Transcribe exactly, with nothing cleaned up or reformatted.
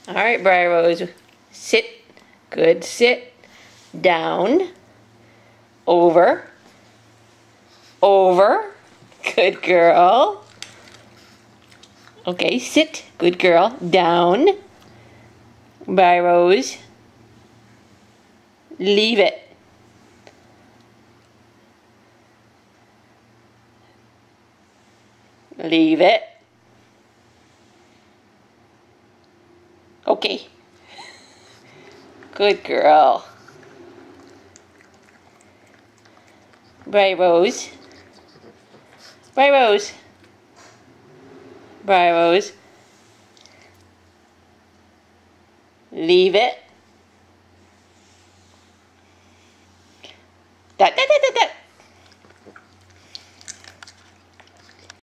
All right, Briar Rose. Sit. Good. Sit. Down. Over. Over. Good girl. Okay, sit. Good girl. Down. Briar Rose. Leave it. Leave it. Okay. Good girl. Briar Rose. Briar Rose. Briar Rose. Leave it. That, that, that, that, that.